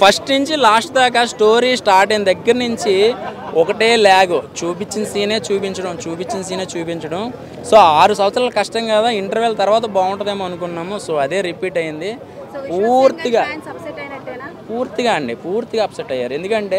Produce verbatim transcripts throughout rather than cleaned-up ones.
First నుంచి last దాకా story start అయిన దగ్గర నుంచి ఒకటే ల్యాగ్, చూపించిన సీనే చూపించడం చూపించిన సీనే చూపించడం సో ఆరు సంవత్సరాల కష్టం కదా, ఇంటర్వెల్ తర్వాత బాగుంటుందేమో అనుకున్నాము. సో అదే రిపీట్ అయింది. పూర్తిగా పూర్తిగా అండి పూర్తిగా అప్సెట్ అయ్యారు. ఎందుకంటే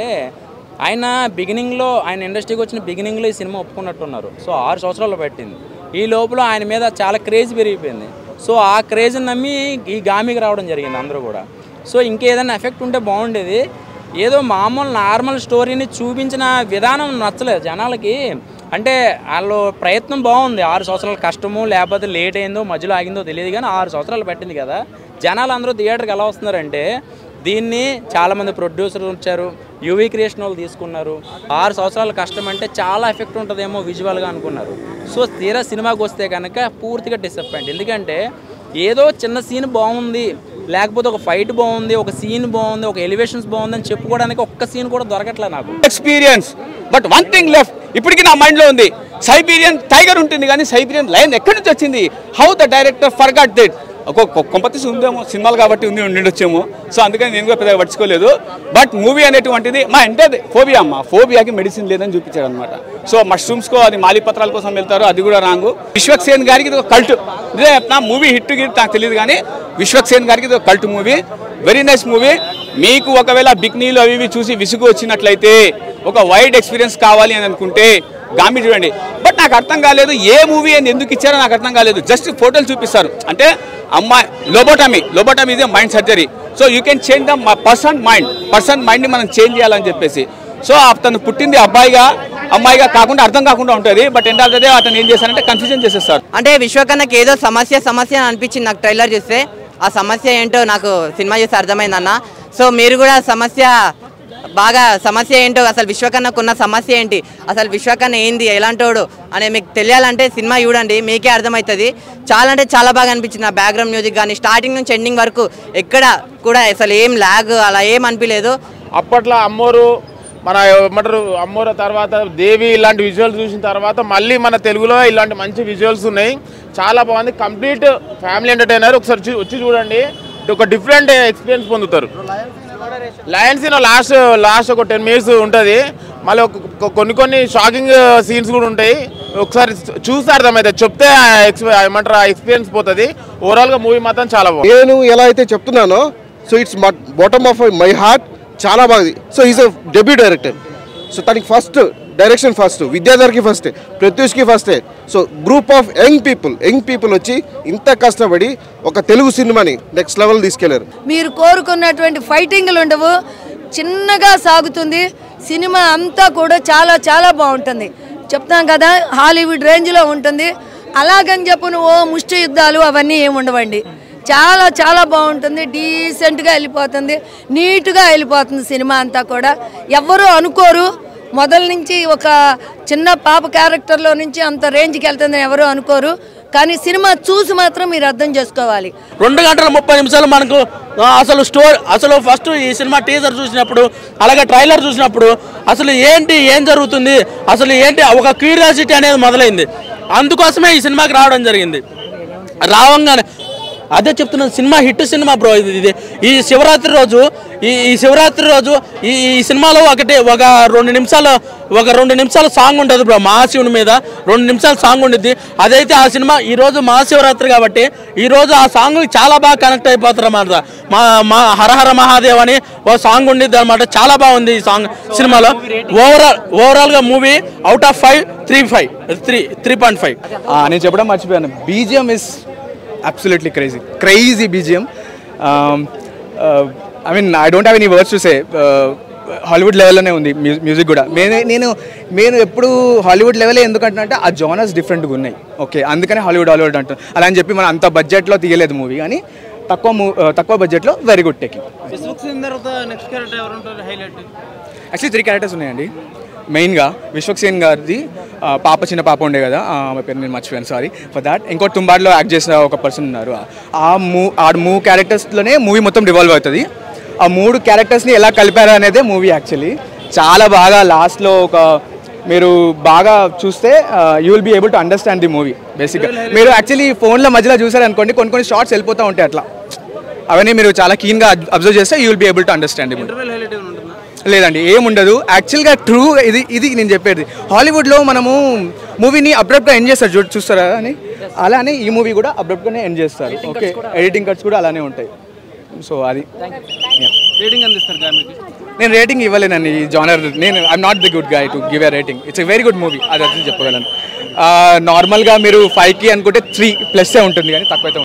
ఆయన బిగినింగ్లో ఆయన ఇండస్ట్రీకి వచ్చిన బిగినింగ్లో ఈ సినిమా ఒప్పుకున్నట్టున్నారు. సో ఆరు సంవత్సరాలు పట్టింది. ఈ లోపల ఆయన మీద చాలా క్రేజ్ పెరిగిపోయింది. సో ఆ క్రేజ్ని నమ్మి ఈ గామికి రావడం జరిగింది అందరూ కూడా. సో ఇంకేదైనా ఎఫెక్ట్ ఉంటే బాగుండేది. ఏదో మామూలు నార్మల్ స్టోరీని చూపించిన విధానం నచ్చలేదు జనాలకి. అంటే వాళ్ళు ప్రయత్నం బాగుంది, ఆరు సంవత్సరాల కష్టము లేకపోతే లేట్ అయిందో మధ్యలో ఆగిందో తెలియదు కానీ ఆరు సంవత్సరాలు పట్టింది కదా. జనాలు అందరూ థియేటర్కి ఎలా వస్తున్నారంటే దీన్ని చాలామంది ప్రొడ్యూసర్లు వచ్చారు, యూవీ క్రియేషన్ వాళ్ళు తీసుకున్నారు. ఆరు సంవత్సరాల కష్టం అంటే చాలా ఎఫెక్ట్ ఉంటుందేమో విజువల్గా అనుకున్నారు. సో తీరా సినిమాకి వస్తే కనుక పూర్తిగా డిసప్పాయింట్. ఎందుకంటే ఏదో చిన్న సీన్ బాగుంది, లేకపోతే ఒక ఫైట్ బాగుంది, ఒక సీన్ బాగుంది, ఒక ఎలివేషన్స్ బాగుంది అని చెప్పుకోవడానికి ఒక్క సీన్ కూడా దొరకట్లే నాకు. Experience but one thing left ఇప్పటికీ నా మైండ్లో ఉంది. సైబీరియన్ టైగర్ ఉంటుంది కానీ సైబీరియన్ లయన్ ఎక్కడి నుంచి వచ్చింది? How the director forgot that. ఒక కొంపతీసి ఉందేమో సినిమాలు కాబట్టి ఉంది ఉండిండొచ్చేమో. సో అందుకని నేను కూడా పెద్దగా పట్టించుకోలేదు. బట్ మూవీ అనేటువంటిది మా అంటే ఫోబియా అమ్మ ఫోబియాకి మెడిసిన్ లేదని చూపించాడు అనమాట. సో మష్రూమ్స్కో అది మాలిపత్రాల కోసం వెళ్తారు, అది కూడా రాంగు. విశ్వక్సేన్ గారికి ఇది ఒక కల్ట్. ఇదే నా మూవీ హిట్ గిట్ నాకు తెలియదు కానీ విశ్వక్సేన్ గారికి ఇది ఒక cult movie, very nice movie. మీకు ఒకవేళ బిక్నీలు అవి ఇవి చూసి విసుగు వచ్చినట్లయితే ఒక వైడ్ ఎక్స్పీరియన్స్ కావాలి అని అనుకుంటే గామి చూడండి. బట్ నాకు అర్థం కాలేదు ఏ మూవీ అని ఎందుకు ఇచ్చారో నాకు అర్థం కాలేదు. జస్ట్ ఫోటోలు చూపిస్తారు అంటే అమ్మాయి లోబోటమీ లోబోటమీ ఇదే mind surgery. So you can change the person mind person మైండ్ని మనం చేంజ్ చేయాలని చెప్పేసి. సో అతను పుట్టింది అబ్బాయిగా అమ్మాయిగా కాకుండా అర్థం కాకుండా ఉంటుంది. But end of the day అతను ఏం చేశారంటే కన్ఫ్యూజన్ చేసేస్తారు. అంటే విశ్వకన్నకి ఏదో సమస్య సమస్య అని అనిపించింది నాకు ట్రైలర్ చూస్తే. ఆ సమస్య ఏంటో నాకు సినిమా చూస్తే అర్థమైందన్న. సో మీరు కూడా సమస్య బాగా సమస్య ఏంటో అసలు విశ్వకన్నకు ఉన్న సమస్య ఏంటి, అసలు విశ్వకన్న ఏంది ఎలాంటోడు అని మీకు తెలియాలంటే సినిమా చూడండి, మీకే అర్థమవుతుంది. చాలా అంటే చాలా బాగా అనిపించింది. ఆ బ్యాక్గ్రౌండ్ మ్యూజిక్ కానీ స్టార్టింగ్ నుంచి ఎండింగ్ వరకు ఎక్కడ కూడా అసలు ఏం ల్యాగ్ అలా ఏం అనిపించలేదు. అప్పట్లో అమ్మోరు మన ఏమంటారు అమ్మోరు తర్వాత దేవి ఇలాంటి విజువల్స్ చూసిన తర్వాత మళ్ళీ మన తెలుగులో ఇలాంటి మంచి విజువల్స్ ఉన్నాయి. చాలా బాగుంది. Complete family entertainer. ఒకసారి వచ్చి చూడండి, ఒక డిఫరెంట్ ఎక్స్పీరియన్స్ పొందుతారు. లయన్స్ లాస్ట్ లాస్ట్ ఒక టెన్ మినిట్స్ ఉంటుంది. మళ్ళీ కొన్ని కొన్ని షాకింగ్ సీన్స్ కూడా ఉంటాయి. ఒకసారి చూస్తే అర్థమవుతుంది, చెప్తే ఏమంటారు ఎక్స్పీరియన్స్ పోతుంది. ఓవరాల్గా మూవీ మాత్రం చాలా బాగుంది. నేను ఎలా అయితే చెప్తున్నానో so it's bottom of my heart, చాలా బాగుంది. So is a debut director. So తనకి ఫస్ట్ డైరెక్షన్ ఫస్ట్, విద్యాధర్కి ఫస్ట్, ప్రత్యూష్కి ఫస్టే. So group of young people young people వచ్చి ఇంత కష్టపడి ఒక తెలుగు సినిమాని నెక్స్ట్ లెవెల్ తీసుకెళ్లారు. మీరు కోరుకున్నటువంటి ఫైటింగ్లు ఉండవు, చిన్నగా సాగుతుంది సినిమా అంతా కూడా. చాలా చాలా బాగుంటుంది. చెప్తాం కదా హాలీవుడ్ రేంజ్లో ఉంటుంది. అలాగని చెప్పు ఓ ముష్టి యుద్ధాలు అవన్నీ ఏమి ఉండవండి. చాలా చాలా బాగుంటుంది, డీసెంట్గా వెళ్ళిపోతుంది, నీట్గా వెళ్ళిపోతుంది సినిమా అంతా కూడా. ఎవ్వరూ అనుకోరు మొదల నుంచి ఒక చిన్న పాప క్యారెక్టర్లో నుంచి అంత రేంజ్కి వెళ్తుందని ఎవరూ అనుకోరు. కానీ సినిమా చూసి మాత్రం మీరు అర్థం చేసుకోవాలి. రెండు గంటల ముప్పై నిమిషాలు మనకు అసలు స్టోరీ అసలు ఫస్ట్ ఈ సినిమా టీజర్ చూసినప్పుడు అలాగే ట్రైలర్ చూసినప్పుడు అసలు ఏంటి ఏం జరుగుతుంది అసలు ఏంటి ఒక క్యూరియాసిటీ అనేది మొదలైంది. అందుకోసమే ఈ సినిమాకి రావడం జరిగింది. రావంగానే అదే చెప్తున్నాను, సినిమా హిట్ సినిమా బ్రో ఇది. ఇది ఈ శివరాత్రి రోజు ఈ ఈ శివరాత్రి రోజు ఈ ఈ సినిమాలో ఒకటి ఒక రెండు నిమిషాలు ఒక రెండు నిమిషాల సాంగ్ ఉంటుంది బ్రో, మహాశివుని మీద రెండు నిమిషాల సాంగ్ ఉండిద్ది. అదైతే ఆ సినిమా ఈరోజు మహాశివరాత్రి కాబట్టి ఈరోజు ఆ సాంగ్ చాలా బాగా కనెక్ట్ అయిపోతారు అన్నమాట. మా మా హరహర మహాదేవ్ అని ఓ సాంగ్ ఉండిద్ది అనమాట. చాలా బాగుంది ఈ సాంగ్ సినిమాలో. ఓవరాల్ ఓవరాల్గా movie out of five three five three three point five నేను చెప్పడం మర్చిపోయాను. BGM is absolutely crazy crazy B G M. um, uh, I mean I don't have any words to say. Hollywood లెవెల్లోనే ఉంది music కూడా. నేను నేను నేను ఎప్పుడు హాలీవుడ్ లెవెలే ఎందుకంటే ఆ జానర్స్ డిఫరెంట్గా ఉన్నాయి. ఓకే అందుకనే హాలీవుడ్ హాలీవుడ్ అంటారు. అలా అని చెప్పి మనం అంత బడ్జెట్లో తీయలేదు మూవీ, కానీ తక్కువ తక్కువ బడ్జెట్లో very good taking. Actually three characters ఉన్నాయండి మెయిన్గా. విశ్వక్సేన్ గారిది పాప చిన్న పాప ఉండే కదా, ఆమె పేరు నేను మర్చిపోయాను, సారీ ఫర్ దాట్. ఇంకో తుంబాడ్లో యాక్ట్ చేసిన ఒక పర్సన్ ఉన్నారు. ఆ మూ ఆ మూవ్ క్యారెక్టర్స్లోనే మూవీ మొత్తం రివాల్వ్ అవుతుంది. ఆ మూడు క్యారెక్టర్స్ని ఎలా కలిపారు అనేదే మూవీ యాక్చువల్లీ. చాలా బాగా లాస్ట్లో ఒక మీరు బాగా చూస్తే you will be able to understand the movie బేసిక్గా. మీరు యాక్చువల్లీ ఫోన్లో మధ్యలో చూసారనుకోండి కొన్ని కొన్ని షార్ట్స్ వెళ్ళిపోతూ ఉంటాయి అట్లా. అవన్నీ మీరు చాలా కీన్గా అబ్జర్వ్ చేస్తే you will be able to understand. లేదండి ఏముండదు. యాక్చువల్గా ట్రూ ఇది ఇది నేను చెప్పేది. హాలీవుడ్లో మనము మూవీని అబ్రప్ట్గా ఎండ్ చేస్తారు చూ చూస్తారా అని, అలానే ఈ మూవీ కూడా అబ్రప్ట్గానే ఎండ్ చేస్తారు. ఓకే, ఎడిటింగ్ కట్స్ కూడా అలానే ఉంటాయి. సో అది నేను రేటింగ్ ఇవ్వలేనండి ఈ జానర్. నేను I'm not the good guy to give a rating. It's a very good movie, అది అది చెప్పగలను. నార్మల్గా మీరు ఫైవ్కి అనుకుంటే త్రీ ప్లస్సే ఉంటుంది కానీ తక్కువైతే